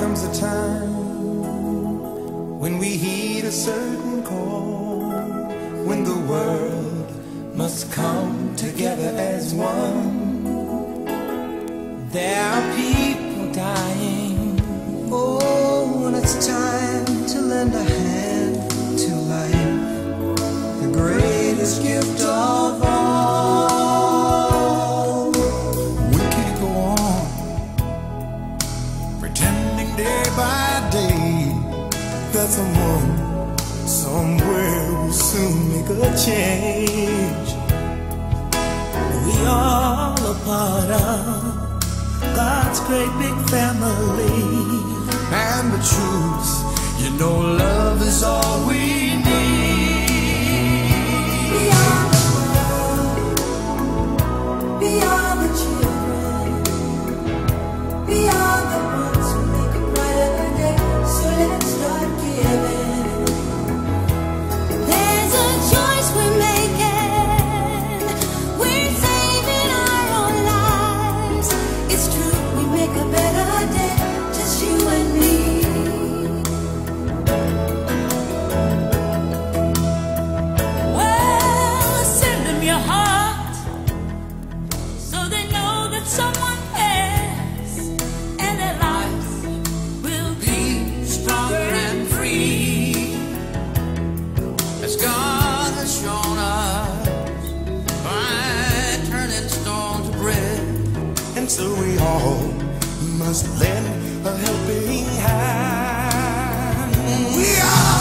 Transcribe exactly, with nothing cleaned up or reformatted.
comes a time when we heed a certain call, when the world must come together as one. There are people dying. Oh, when it's time to lend a hand to life, the greatest gift of all. We can't go on pretending day by day that someone somewhere will soon make a change. We all a part of God's great big family, and the truth, you know, love is all we need. We are the world, we are the children, we are the ones who make a brighter day. So let's start giving. There's a choice we're making. We're saving our own lives. It's true, we make a better day, just you and me. Well, send them your heart so they know that someone cares, and their lives will be Stronger and free, as God has shown us by turning stone to bread. And so we all must lend a helping hand. We are